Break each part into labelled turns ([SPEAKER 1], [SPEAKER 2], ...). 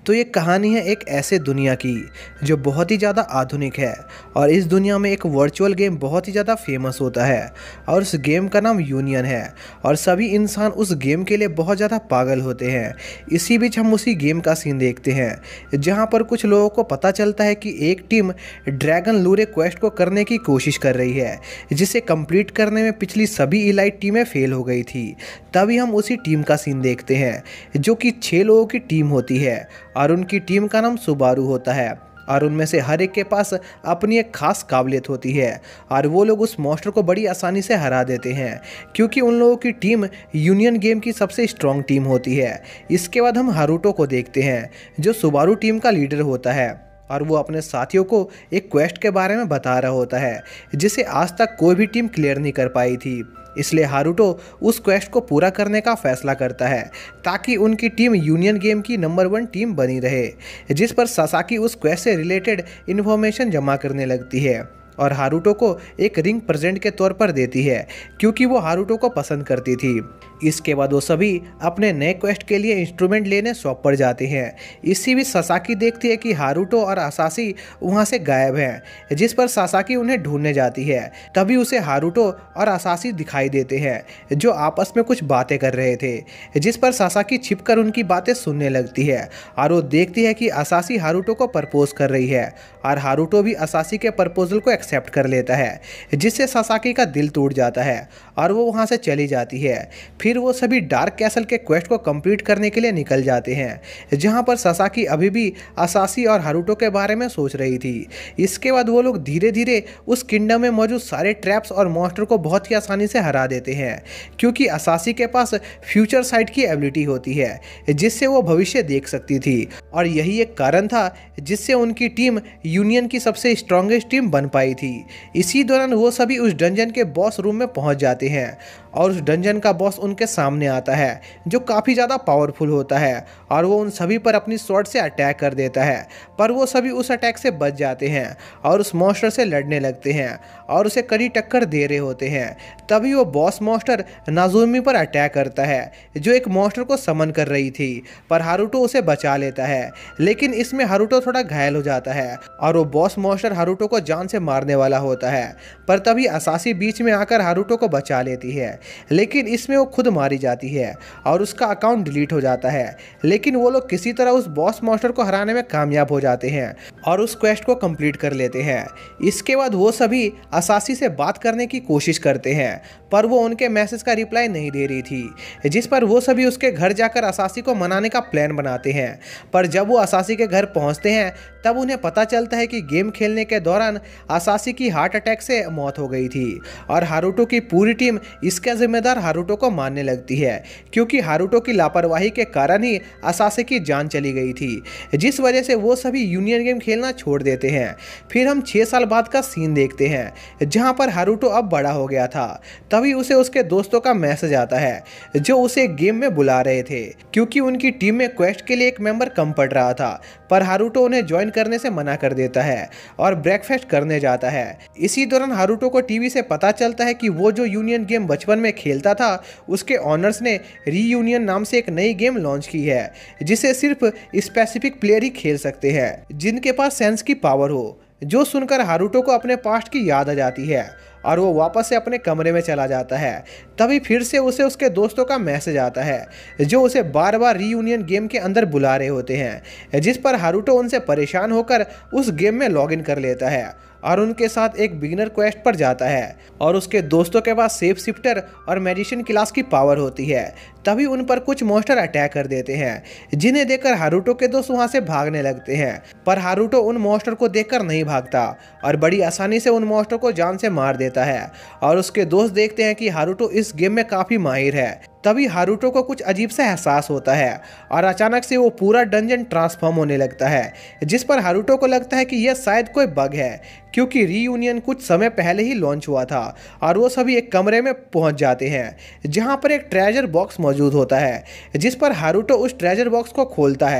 [SPEAKER 1] तो ये कहानी है एक ऐसे दुनिया की जो बहुत ही ज़्यादा आधुनिक है और इस दुनिया में एक वर्चुअल गेम बहुत ही ज़्यादा फेमस होता है और उस गेम का नाम यूनियन है और सभी इंसान उस गेम के लिए बहुत ज़्यादा पागल होते हैं। इसी बीच हम उसी गेम का सीन देखते हैं जहाँ पर कुछ लोगों को पता चलता है कि एक टीम ड्रैगन लूरे क्वेस्ट को करने की कोशिश कर रही है जिसे कंप्लीट करने में पिछली सभी इलाइट टीमें फेल हो गई थी। तभी हम उसी टीम का सीन देखते हैं जो कि 6 लोगों की टीम होती है और उनकी टीम का नाम सुबारू होता है और उनमें से हर एक के पास अपनी एक खास काबिलियत होती है और वो लोग उस मॉन्स्टर को बड़ी आसानी से हरा देते हैं क्योंकि उन लोगों की टीम यूनियन गेम की सबसे स्ट्रॉन्ग टीम होती है। इसके बाद हम हारुतो को देखते हैं जो सुबारू टीम का लीडर होता है और वो अपने साथियों को एक क्वेस्ट के बारे में बता रहा होता है जिसे आज तक कोई भी टीम क्लियर नहीं कर पाई थी। इसलिए हारुतो उस क्वेस्ट को पूरा करने का फैसला करता है ताकि उनकी टीम यूनियन गेम की नंबर 1 टीम बनी रहे। जिस पर सासाकी उस क्वेस्ट से रिलेटेड इन्फॉर्मेशन जमा करने लगती है और हारुतो को एक रिंग प्रेजेंट के तौर पर देती है क्योंकि वो हारुतो को पसंद करती थी। इसके बाद वो सभी अपने नए क्वेस्ट के लिए इंस्ट्रूमेंट लेने शॉप पर जाते हैं। इसी बीच सासाकी देखती है कि हारुतो और असासी वहाँ से गायब हैं, जिस पर सासाकी उन्हें ढूंढने जाती है। तभी उसे हारुतो और असासी दिखाई देते हैं जो आपस में कुछ बातें कर रहे थे, जिस पर सासाकी छिपकर उनकी बातें सुनने लगती है और वो देखती है कि असासी हारुतो को प्रपोज कर रही है और हारुतो भी असासी के प्रपोजल को एक्सेप्ट कर लेता है, जिससे सासाकी का दिल टूट जाता है और वो वहाँ से चली जाती है। फिर वो सभी डार्क कैसल के क्वेस्ट को कंप्लीट करने के लिए निकल जाते हैं जहाँ पर सासाकी अभी भी असासी और हारुतो के बारे में सोच रही थी। इसके बाद वो लोग धीरे धीरे उस किंगडम में मौजूद सारे ट्रैप्स और मॉन्स्टर को बहुत ही आसानी से हरा देते हैं क्योंकि असासी के पास फ्यूचर साइट की एबिलिटी होती है जिससे वो भविष्य देख सकती थी और यही एक कारण था जिससे उनकी टीम यूनियन की सबसे स्ट्रॉन्गेस्ट टीम बन पाई थी। इसी दौरान वो सभी उस डंजन के बॉस रूम में पहुंच जाते हैं और उस डंजन का बॉस उनके सामने आता है जो काफ़ी ज़्यादा पावरफुल होता है और वो उन सभी पर अपनी स्वॉर्ड से अटैक कर देता है, पर वो सभी उस अटैक से बच जाते हैं और उस मॉन्स्टर से लड़ने लगते हैं और उसे कड़ी टक्कर दे रहे होते हैं। तभी वो बॉस मॉन्स्टर नाजुमी पर अटैक करता है जो एक मॉन्स्टर को समन कर रही थी, पर हारुतो उसे बचा लेता है। लेकिन इसमें हारुतो थोड़ा घायल हो जाता है और वो बॉस मॉन्स्टर हारुतो को जान से मारने वाला होता है, पर तभी असासी बीच में आकर हारुतो को बचा लेती है। लेकिन इसमें वो खुद मारी जाती है और उसका अकाउंट डिलीट हो जाता है। लेकिन वो लोग किसी तरह उस बॉस मॉन्स्टर को हराने में कामयाब हो जाते हैं और उस क्वेस्ट को कंप्लीट कर लेते हैं। इसके बाद वो सभी असासी से बात करने की कोशिश करते हैं, पर वो उनके मैसेज का रिप्लाई नहीं दे रही थी, जिस पर वो सभी उसके घर जाकर असासी को मनाने का प्लान बनाते हैं। पर जब वो असासी के घर पहुंचते हैं तब उन्हें पता चलता है कि गेम खेलने के दौरान असासी की हार्ट अटैक से मौत हो गई थी और हारुतो की पूरी टीम इसका जिम्मेदार हारुतो को मानने लगती है क्योंकि हारुतो की लापरवाही के कारण ही असासी की जान चली गई थी, जिस वजह से वो सभी यूनियन गेम खेलना छोड़ देते हैं। फिर हम 6 साल बाद का सीन देखते हैं जहां पर हारुतो अब बड़ा हो गया था। तभी उसे उसके दोस्तों का मैसेज आता है जो उसे गेम में बुला रहे थे क्योंकि उनकी टीम में क्वेस्ट के लिए एक मेंबर कम पड़ रहा था, पर हारुतो उन्हें ज्वाइन करने से मना कर देता है और ब्रेकफास्ट करने जाता है। इसी दौरान हारुतो को टीवी से पता चलता है कि वो जो यूनियन गेम बचपन में खेलता था उसके ऑनर्स ने रीयूनियन नाम से एक नई गेम लॉन्च की है जिसे सिर्फ स्पेसिफिक प्लेयर ही खेल सकते हैं जिनके पास सेंस की पावर हो। जो सुनकर हारुतो को अपने पास्ट की याद आ जाती है और वो वापस से अपने कमरे में चला जाता है। तभी फिर से उसे उसके दोस्तों का मैसेज आता है जो उसे बार बार रीयूनियन गेम के अंदर बुला रहे होते हैं, जिस पर हारुतो उनसे परेशान होकर उस गेम में लॉगिन कर लेता है और उनके साथ एक बिगिनर क्वेस्ट पर जाता है और उसके दोस्तों के पास सेफ शिफ्टर और मैजिशियन क्लास की पावर होती है। तभी उन पर कुछ मॉन्स्टर अटैक कर देते हैं जिन्हें देखकर हारुतो के दोस्त वहां से भागने लगते हैं, पर हारुतो उन मॉन्स्टर को देखकर नहीं भागता और बड़ी आसानी से उन मॉन्स्टर को जान से मार देता है और उसके दोस्त देखते हैं कि हारुतो इस गेम में काफ़ी माहिर है। तभी हारुतो को कुछ अजीब सा एहसास होता है और अचानक से वो पूरा डंजन ट्रांसफॉर्म होने लगता है, जिस पर हारुतो को लगता है कि यह शायद कोई बग है क्योंकि रीयूनियन कुछ समय पहले ही लॉन्च हुआ था और वो सभी एक कमरे में पहुंच जाते हैं जहां पर एक ट्रेजर बॉक्स मौजूद होता है, जिस पर हारुतो उस ट्रेजर बॉक्स को खोलता है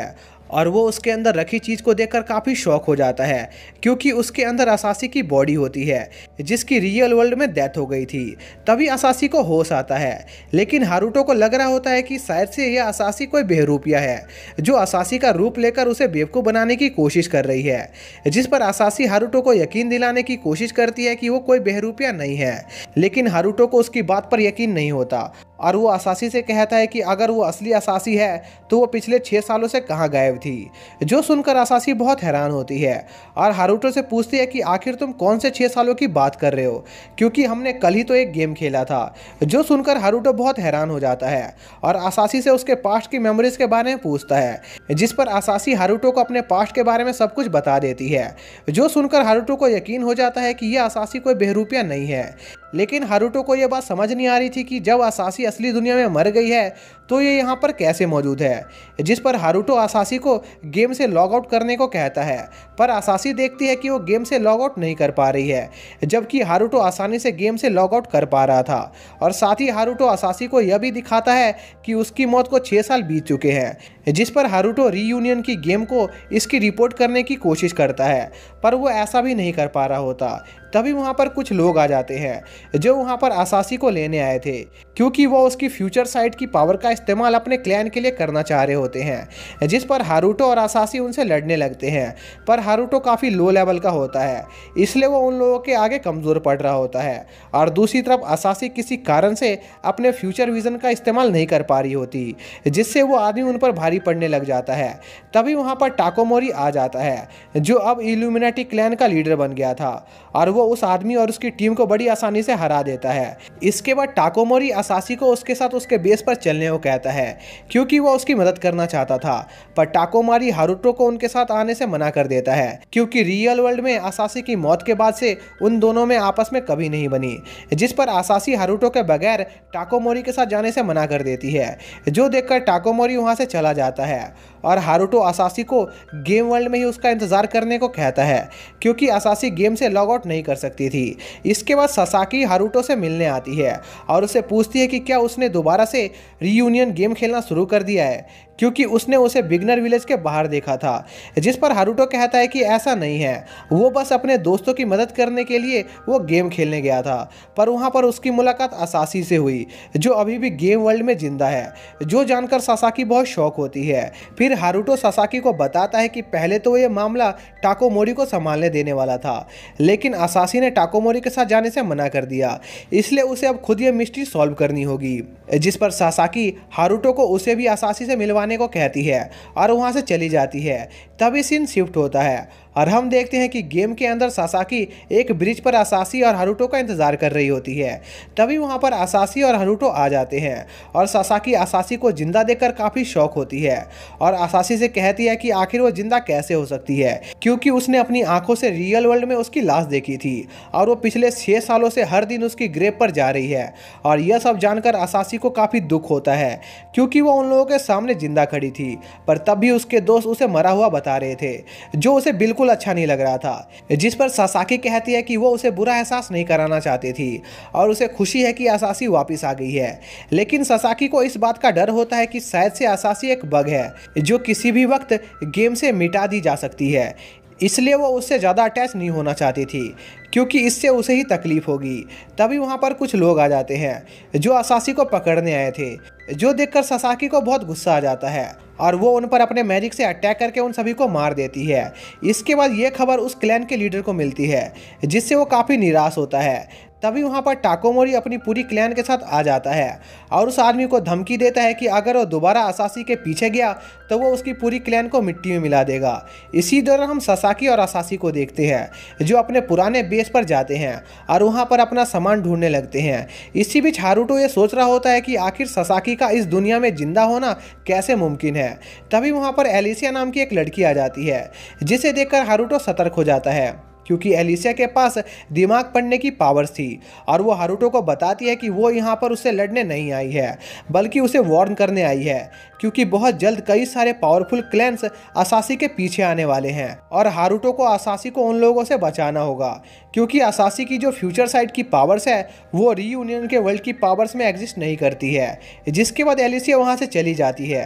[SPEAKER 1] और वो उसके अंदर रखी चीज़ को देखकर काफ़ी शॉक हो जाता है, क्योंकि उसके अंदर असासी की बॉडी होती है जिसकी रियल वर्ल्ड में डेथ हो गई थी। तभी असासी को होश आता है, लेकिन हारुतो को लग रहा होता है कि शायद से यह असासी कोई बेहरूपिया है जो असासी का रूप लेकर उसे बेवकूफ़ बनाने की कोशिश कर रही है। जिस पर असासी हारुतो को यकीन दिलाने की कोशिश करती है कि वो कोई बेहरूपिया नहीं है, लेकिन हारुतो को उसकी बात पर यकीन नहीं होता और वो असासी से कहता है कि अगर वो असली असासी है तो वो पिछले 6 सालों से कहाँ गायब थी। जो सुनकर असासी बहुत हैरान होती है और हारुतो से पूछती है कि आखिर तुम कौन से 6 सालों की बात कर रहे हो, क्योंकि हमने कल ही तो एक गेम खेला था। जो सुनकर हारुतो बहुत हैरान हो जाता है और असासी से उसके पास्ट की मेमोरीज के बारे में पूछता है, जिस पर असासी हारुतो को अपने पास्ट के बारे में सब कुछ बता देती है। जो सुनकर हारुतो को यकीन हो जाता है कि यह असासी कोई बेहरूपिया नहीं है, लेकिन हारुतो को यह बात समझ नहीं आ रही थी कि जब असासी असली दुनिया में मर गई है तो ये यहाँ पर कैसे मौजूद है। जिस पर हारुतो असासी को गेम से लॉग आउट करने को कहता है, पर असासी देखती है कि वो गेम से लॉग आउट नहीं कर पा रही है, जबकि हारुतो आसानी से गेम से लॉग आउट कर पा रहा था। और साथ ही हारुतो असासी को यह भी दिखाता है कि उसकी मौत को 6 साल बीत चुके हैं। जिस पर हारुतो रीयूनियन की गेम को इसकी रिपोर्ट करने की कोशिश करता है, पर वो ऐसा भी नहीं कर पा रहा होता। तभी वहाँ पर कुछ लोग आ जाते हैं जो वहाँ पर असासी को लेने आए थे, क्योंकि वो उसकी फ्यूचर साइट की पावर का इस्तेमाल अपने क्लैन के लिए करना चाह रहे होते हैं। जिस पर हारुतो और असासी उनसे लड़ने लगते हैं, पर हारुतो काफ़ी लो लेवल का होता है, इसलिए वो उन लोगों के आगे कमज़ोर पड़ रहा होता है। और दूसरी तरफ असासी किसी कारण से अपने फ्यूचर विजन का इस्तेमाल नहीं कर पा रही होती, जिससे वो आदमी उन पर भारी पड़ने लग जाता है। तभी वहाँ पर टाकोमोरी आ जाता है, जो अब इल्यूमिनाटी क्लैन का लीडर बन गया था, और वो उस आदमी और उसकी टीम को बड़ी आसानी से हरा देता है। इसके बाद टाकोमोरी असासी को उसके साथ उसके बेस पर चलने को कहता है, क्योंकि वो उसकी मदद करना चाहता था। पर टाकोमोरी हारुतो को उनके साथ आने से मना कर देता है, क्योंकि रियल वर्ल्ड में असासी की मौत के बाद से उन दोनों में आपस में कभी नहीं बनी। जिस पर असासी हारुतो के बगैर टाकोमोरी के साथ जाने से मना कर देती है। जो देखकर टाकोमोरी वहाँ से चला जाता है और हारुतो असासी को गेम वर्ल्ड में ही उसका इंतजार करने को कहता है, क्योंकि असासी गेम से लॉग आउट नहीं कर सकती थी। इसके बाद सासाकी हारुतो से मिलने आती है और उससे पूछती है कि क्या उसने दोबारा से रीयूनियन गेम खेलना शुरू कर दिया है, क्योंकि उसने उसे बिगनर विलेज के बाहर देखा था। जिस पर हारुतो कहता है कि ऐसा नहीं है, वो बस अपने दोस्तों की मदद करने के लिए वो गेम खेलने गया था। पर वहाँ पर उसकी मुलाकात असासी से हुई, जो अभी भी गेम वर्ल्ड में जिंदा है। जो जानकर सासाकी बहुत शौक होती है। फिर हारुतो सासाकी को बताता है कि पहले तो ये मामला टाकोमोरी को संभालने देने वाला था, लेकिन असासी ने टाकोमोरी के साथ जाने से मना कर दिया, इसलिए उसे अब खुद ये मिस्ट्री सॉल्व करनी होगी। जिस पर सासाकी हारुतो को उसे भी असासी से मिलवाने को कहती है और वहाँ से चली जाती है। तभी सीन शिफ्ट होता है और हम देखते हैं कि गेम के अंदर सासाकी एक ब्रिज पर असासी और हारुतो का इंतजार कर रही होती है। तभी वहाँ पर असासी और हारुतो आ जाते हैं और सासाकी असासी को जिंदा देखकर काफ़ी शौक होती है और असासी से कहती है कि आखिर वो जिंदा कैसे हो सकती है, क्योंकि उसने अपनी आंखों से रियल वर्ल्ड में उसकी लाश देखी थी और वो पिछले 6 सालों से हर दिन उसकी ग्रेव पर जा रही है। और यह सब जानकर असासी को काफ़ी दुख होता है, क्योंकि वो उन लोगों के सामने जिंदा खड़ी थी, पर तब भी उसके दोस्त उसे मरा हुआ बता रहे थे, जो उसे बिल्कुल अच्छा नहीं लग रहा था। जिस पर सासाकी कहती है कि वो उसे बुरा एहसास नहीं कराना चाहती थी और उसे खुशी है कि असासी वापस आ गई है। लेकिन सासाकी को इस बात का डर होता है कि शायद से असासी एक बग है जो किसी भी वक्त गेम से मिटा दी जा सकती है, इसलिए वो उससे ज़्यादा अटैच नहीं होना चाहती थी, क्योंकि इससे उसे ही तकलीफ होगी। तभी वहाँ पर कुछ लोग आ जाते हैं जो असासी को पकड़ने आए थे, जो देखकर सासाकी को बहुत गुस्सा आ जाता है और वो उन पर अपने मैजिक से अटैक करके उन सभी को मार देती है। इसके बाद ये खबर उस क्लैन के लीडर को मिलती है, जिससे वो काफ़ी निराश होता है। तभी वहाँ पर टाकोमोरी अपनी पूरी क्लैन के साथ आ जाता है और उस आदमी को धमकी देता है कि अगर वो दोबारा असासी के पीछे गया तो वो उसकी पूरी क्लैन को मिट्टी में मिला देगा। इसी दौरान हम सासाकी और असासी को देखते हैं जो अपने पुराने बेस पर जाते हैं और वहाँ पर अपना सामान ढूंढने लगते हैं। इसी बीच हारुतो ये सोच रहा होता है कि आखिर सासाकी का इस दुनिया में जिंदा होना कैसे मुमकिन है। तभी वहाँ पर एलिसिया नाम की एक लड़की आ जाती है, जिसे देखकर हारुतो सतर्क हो जाता है, क्योंकि एलिसिया के पास दिमाग पढ़ने की पावर्स थी और वो हारुतो को बताती है कि वो यहाँ पर उससे लड़ने नहीं आई है, बल्कि उसे वार्न करने आई है, क्योंकि बहुत जल्द कई सारे पावरफुल क्लैन्स असासी के पीछे आने वाले हैं और हारुतो को असासी को उन लोगों से बचाना होगा, क्योंकि असासी की जो फ्यूचर साइड की पावर्स है वो रीयूनियन के वर्ल्ड की पावर्स में एग्जिस्ट नहीं करती है। जिसके बाद एलिसिया वहाँ से चली जाती है।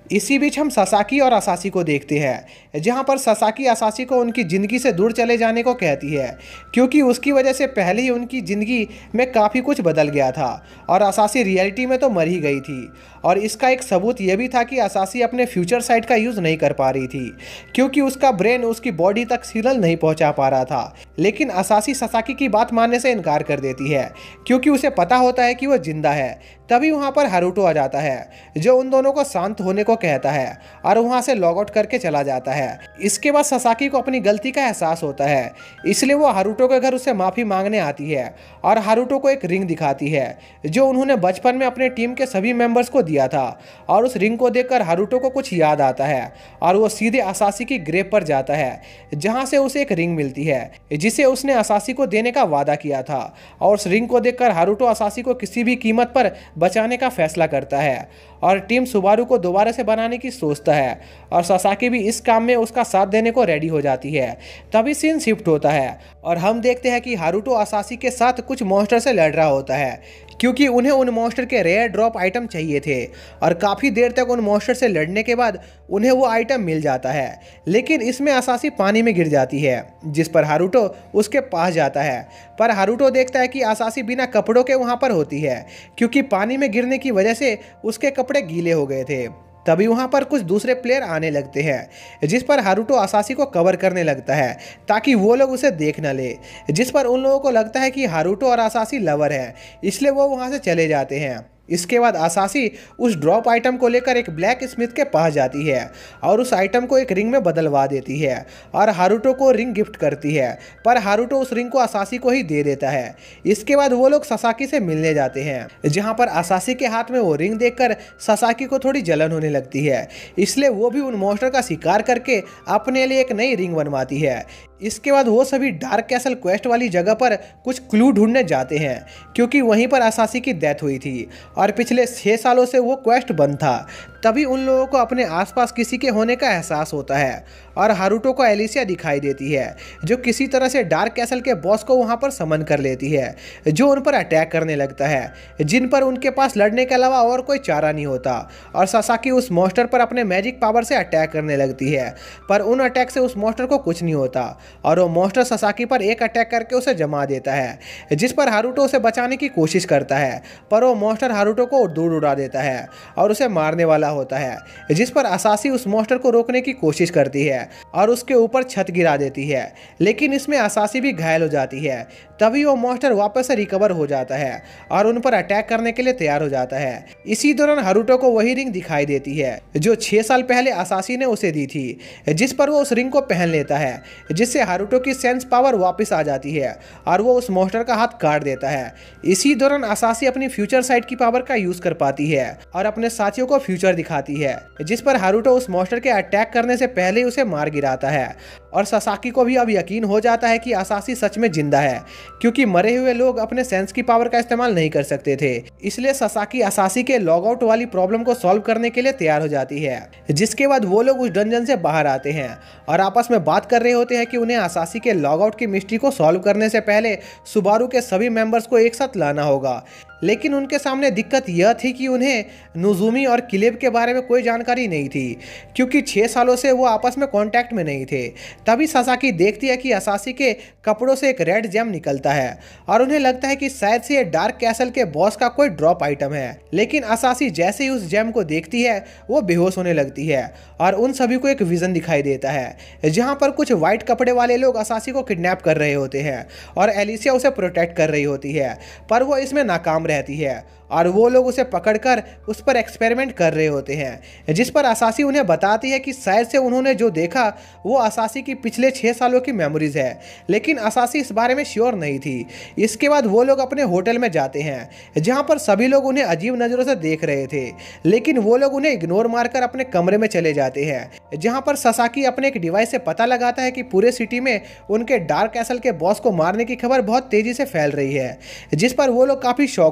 [SPEAKER 1] इसी बीच हम ससाकी और असासी को देखते हैं, जहां पर ससाकी असासी को उनकी ज़िंदगी से दूर चले जाने को कहती है, क्योंकि उसकी वजह से पहले ही उनकी ज़िंदगी में काफ़ी कुछ बदल गया था और असासी रियलिटी में तो मर ही गई थी। और इसका एक सबूत यह भी था कि असासी अपने फ्यूचर साइट का यूज़ नहीं कर पा रही थी, क्योंकि उसका ब्रेन उसकी बॉडी तक सिग्नल नहीं पहुंचा पा रहा था। लेकिन असासी ससाकी की बात मानने से इनकार कर देती है, क्योंकि उसे पता होता है कि वो जिंदा है। तभी वहाँ पर हारुतो आ जाता है, जो उन दोनों को शांत होने को कहता है और वहाँ से लॉग आउट करके चला जाता है। इसके बाद ससाकी को अपनी गलती का एहसास होता है, इसलिए वो हारुतो के घर उससे माफ़ी मांगने आती है और हारुतो को एक रिंग दिखाती है, जो उन्होंने बचपन में अपने टीम के सभी मेंबर्स को दिया था। और उस रिंग को देखकर हारुतो को कुछ याद आता है और वो सीधे असासी की ग्रेव पर जाता है, जहाँ से उसे एक रिंग मिलती है जिसे उसने असासी को देने का वादा किया था। और उस रिंग को देखकर हारुतो असासी को किसी भी कीमत पर बचाने का फैसला करता है और टीम सुबारू को दोबारा से बनाने की सोचता है और ससाकी भी इस काम में उसका साथ देने को रेडी हो जाती है। तभी सीन शिफ्ट होता है और हम देखते हैं कि हारुतो असासी के साथ कुछ मॉन्स्टर से लड़ रहा होता है, क्योंकि उन्हें उन मॉन्स्टर के रेयर ड्रॉप आइटम चाहिए थे और काफ़ी देर तक उन मॉन्स्टर से लड़ने के बाद उन्हें वो आइटम मिल जाता है। लेकिन इसमें असासी पानी में गिर जाती है, जिस पर हारुतो उसके पास जाता है। पर हारुतो देखता है कि असासी बिना कपड़ों के वहाँ पर होती है, क्योंकि पानी में गिरने की वजह से उसके कपड़े गीले हो गए थे। तभी वहाँ पर कुछ दूसरे प्लेयर आने लगते हैं, जिस पर हारुतो असासी को कवर करने लगता है ताकि वो लोग उसे देख न ले, जिस पर उन लोगों को लगता है कि हारुतो और असासी लवर हैं, इसलिए वो वहाँ से चले जाते हैं। इसके बाद असासी उस ड्रॉप आइटम को लेकर एक ब्लैक स्मिथ के पास जाती है और उस आइटम को एक रिंग में बदलवा देती है और हारुतो को रिंग गिफ्ट करती है, पर हारुतो उस रिंग को असासी को ही दे देता है। इसके बाद वो लोग ससाकी से मिलने जाते हैं, जहां पर असासी के हाथ में वो रिंग देखकर ससाकी को थोड़ी जलन होने लगती है, इसलिए वो भी उन मॉन्स्टर का शिकार करके अपने लिए एक नई रिंग बनवाती है। इसके बाद वो सभी डार्क कैसल क्वेस्ट वाली जगह पर कुछ क्लू ढूंढने जाते हैं, क्योंकि वहीं पर असासी की डेथ हुई थी और पिछले 6 सालों से वो क्वेस्ट बंद था। तभी उन लोगों को अपने आसपास किसी के होने का एहसास होता है और हारुतो को एलिसिया दिखाई देती है, जो किसी तरह से डार्क कैसल के बॉस को वहां पर समन कर लेती है, जो उन पर अटैक करने लगता है, जिन पर उनके पास लड़ने के अलावा और कोई चारा नहीं होता। और ससाकी उस मॉन्स्टर पर अपने मैजिक पावर से अटैक करने लगती है, पर उन अटैक से उस मॉन्स्टर को कुछ नहीं होता और वो मॉन्स्टर ससाकी पर एक अटैक करके उसे जमा देता है, जिस पर हारुतो उसे बचाने की कोशिश करता है, पर वो मॉन्स्टर हारुतो को दूर उड़ा देता है और उसे मारने वाला होता है, जिस पर असासी उस मॉन्स्टर को रोकने की कोशिश करती है और उसके ऊपर छत गिरा देती है, लेकिन इसमें असासी भी घायल हो जाती है। तभी वो मॉन्स्टर वापस से रिकवर हो जाता है और उन पर अटैक करने के लिए तैयार हो जाता है। इसी दौरान हारुतो को वही रिंग दिखाई देती है जो 6 साल पहले असासी ने उसे दी थी, जिस पर वो उस रिंग को पहन लेता है, जिससे हारुतो की सेंस पावर वापस आ जाती है और वो उस मॉन्स्टर का हाथ काट देता है। इसी दौरान असासी अपनी फ्यूचर साइट की पावर का यूज कर पाती है और अपने साथियों को फ्यूचर दिखाती है, जिस पर हारुतो उस मॉन्स्टर के अटैक करने से पहले ही उसे मार गिराता है। और ससाकी को भी अब यकीन हो जाता है कि असासी सच में जिंदा है, क्योंकि मरे हुए लोग अपने सेंस की पावर का इस्तेमाल नहीं कर सकते थे। इसलिए ससाकी असासी के लॉग आउट वाली प्रॉब्लम को सॉल्व करने के लिए तैयार हो जाती है, जिसके बाद वो लोग उस डंजन से बाहर आते हैं और आपस में बात कर रहे होते हैं कि उन्हें असासी के लॉग आउट की मिस्ट्री को सॉल्व करने से पहले सुबारू के सभी मेंबर्स को एक साथ लाना होगा। लेकिन उनके सामने दिक्कत यह थी कि उन्हें नोज़ुमी और किलेब के बारे में कोई जानकारी नहीं थी, क्योंकि 6 सालों से वो आपस में कांटेक्ट में नहीं थे। तभी ससाकी देखती है कि असासी के कपड़ों से एक रेड जेम निकलता है और उन्हें लगता है कि शायद से ये डार्क कैसल के बॉस का कोई ड्रॉप आइटम है। लेकिन असासी जैसे ही उस जेम को देखती है वो बेहोश होने लगती है और उन सभी को एक विजन दिखाई देता है, जहाँ पर कुछ व्हाइट कपड़े वाले लोग असासी को किडनैप कर रहे होते हैं और एलिसिया उसे प्रोटेक्ट कर रही होती है, पर वो इसमें नाकाम रहती है और वो लोग उसे पकड़कर उस पर एक्सपेरिमेंट कर रहे होते हैं, जिस पर असासी उन्हें बताती है कि शायद से उन्होंने जो देखा वो असासी की पिछले 6 सालों की मेमोरीज है, लेकिन असासी इस बारे में श्योर नहीं थी। इसके बाद वो लोग अपने होटल में जाते हैं, जहां पर सभी लोग उन्हें अजीब नज़रों से देख रहे थे, लेकिन वो लोग उन्हें इग्नोर मारकर अपने कमरे में चले जाते हैं, जहां पर ससाकी अपने एक डिवाइस से पता लगाता है कि पूरे सिटी में उनके डार्क कैसल के बॉस को मारने की खबर बहुत तेजी से फैल रही है, जिस पर वो लोग काफ़ी शॉक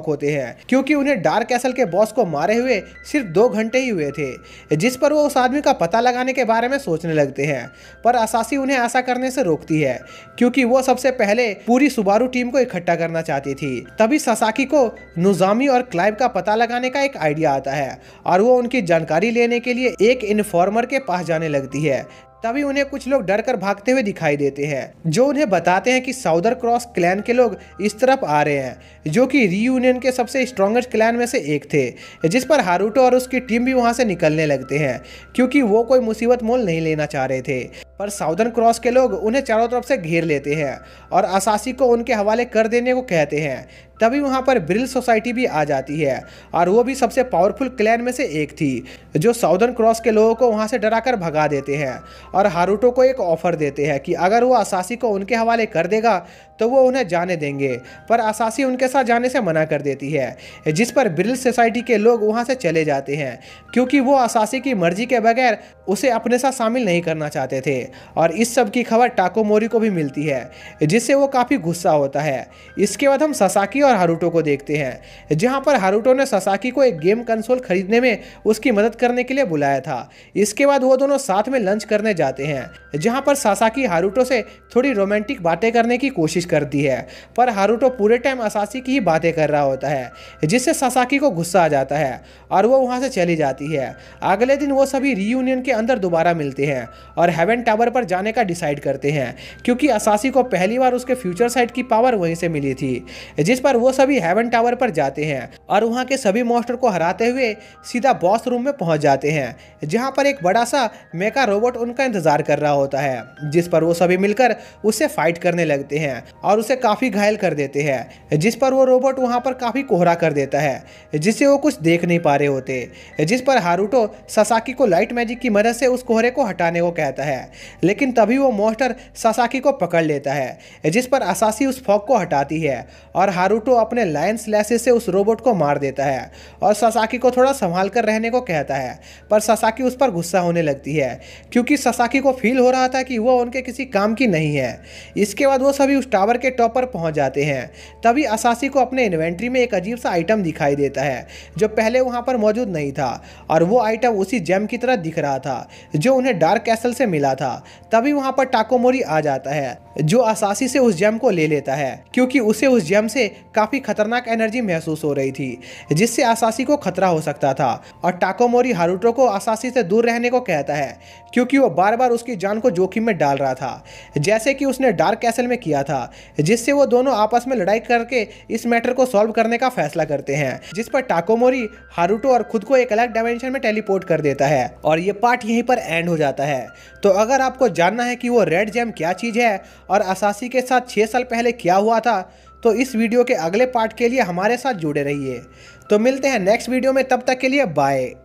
[SPEAKER 1] शॉक होते हैं, क्योंकि उन्हें डार्क कैसल के बॉस को मारे हुए सिर्फ 2 घंटे ही हुए थे, जिस पर वो उस आदमी का पता लगाने के बारे में सोचने लगते हैं। पर असासी उन्हें ऐसा करने से रोकती है, क्योंकि वो सबसे पहले पूरी सुबारू टीम को इकट्ठा करना चाहती थी। तभी सासाकी को नुजामी और क्लाइव का पता लगाने का एक आइडिया आता है और वो उनकी जानकारी लेने के लिए एक इन्फॉर्मर के पास जाने लगती है। तभी उन्हें कुछ लोग डर कर भागते हुए दिखाई देते हैं, जो उन्हें बताते हैं कि साउदर क्रॉस क्लैन के लोग इस तरफ आ रहे हैं, जो कि रीयूनियन के सबसे स्ट्रॉन्गेस्ट क्लैन में से एक थे। जिस पर हारुतो और उसकी टीम भी वहां से निकलने लगते हैं, क्योंकि वो कोई मुसीबत मोल नहीं लेना चाह रहे थे। पर साउदर्न क्रॉस के लोग उन्हें चारों तरफ से घेर लेते हैं और असासी को उनके हवाले कर देने को कहते हैं। तभी वहां पर ब्रिल सोसाइटी भी आ जाती है और वो भी सबसे पावरफुल क्लैन में से एक थी, जो साउदर्न क्रॉस के लोगों को वहां से डराकर भगा देते हैं और हारुतो को एक ऑफर देते हैं कि अगर वो असासी को उनके हवाले कर देगा तो वो उन्हें जाने देंगे। पर असासी उनके साथ जाने से मना कर देती है, जिस पर ब्रिल सोसाइटी के लोग वहां से चले जाते हैं, क्योंकि वो असासी की मर्जी के बगैर उसे अपने साथ शामिल नहीं करना चाहते थे। और इस सब की खबर टाकोमोरी को भी मिलती है, जिससे वो काफ़ी गुस्सा होता है। इसके बाद हम सासाकी और हारुतो को देखते हैं, जहां पर हारुतो ने सासाकी को एक गेम कंसोल खरीदने में उसकी मदद करने के लिए बुलाया था। इसके बाद वो दोनों साथ में लंच करने जाते हैं, जहां पर सासाकी हारुतो से थोड़ी रोमांटिक बातें करने की कोशिश करती है, पर हारुतो पूरे टाइम असासी की ही बातें कर रहा होता है, जिससे सासाकी को गुस्सा आ जाता है और वो वहां से चली जाती है। अगले दिन वो सभी रीयूनियन के अंदर दोबारा मिलते हैं और हेवन टावर पर जाने का डिसाइड करते हैं, क्योंकि असासी को पहली बार उसके फ्यूचर साइट की पावर वहीं से मिली थी। जिस पर वो सभी हेवन टावर पर जाते हैं और वहां के सभी मॉन्स्टर को हराते हुए सीधा बॉस रूम में पहुंच जाते हैं, जहां पर एक बड़ा सा मेका रोबोट उनका इंतजार कर रहा होता है। जिस पर वो सभी मिलकर उससे फाइट करने लगते हैं और उसे काफी घायल कर देते हैं, जिस पर वो रोबोट वहां पर काफी कोहरा कर देता है, जिससे वो कुछ देख नहीं पा रहे होते। जिस पर हारुतो सासाकी को लाइट मैजिक की मदद से उस कोहरे को हटाने को कहता है, लेकिन तभी वो मॉन्स्टर सासाकी को पकड़ लेता है, जिस पर असासी उस फॉग को हटाती है और हारुतो अपने लायन स्लैशेस से उस रोबोट को मार देता है और सासाकी को थोड़ा संभाल कर रहने को कहता है। पर सासाकी उस पर गुस्सा होने लगती है, क्योंकि सासाकी को फील हो रहा था कि वो उनके किसी काम की नहीं है। इसके बाद वो सभी उस टावर के टॉप पर पहुंच जाते हैं। तभी असासी को अपने इन्वेंट्री में एक अजीब सा आइटम दिखाई देता है, जो पहले वहां पर मौजूद नहीं था, और वो आइटम उसी जेम की तरह दिख रहा था जो उन्हें डार्क कैसल से मिला था। तभी वहां पर टाकोमोरी आ जाता है, जो असासी से उस जेम को ले लेता है, क्योंकि उसे उस जेम से काफी खतरनाक एनर्जी महसूस हो रही थी, जिससे असासी को खतरा हो सकता था। और टाकोमोरी हारुतो को असासी से दूर रहने को कहता है, क्योंकि वो बार बार उसकी जान को जोखिम में डाल रहा था, जैसे कि उसने डार्क कैसल में किया था, जिससे वो दोनों आपस में लड़ाई करके इस मैटर को सॉल्व करने का फैसला करते हैं। जिस पर टाकोमोरी हारुतो और खुद को एक अलग डायमेंशन में टेलीपोर्ट कर देता है और ये पार्ट यहीं पर एंड हो जाता है। तो अगर आपको जानना है कि वो रेड जेम क्या चीज़ है और असासी के साथ 6 साल पहले क्या हुआ था, तो इस वीडियो के अगले पार्ट के लिए हमारे साथ जुड़े रहिए। तो मिलते हैं नेक्स्ट वीडियो में, तब तक के लिए बाय।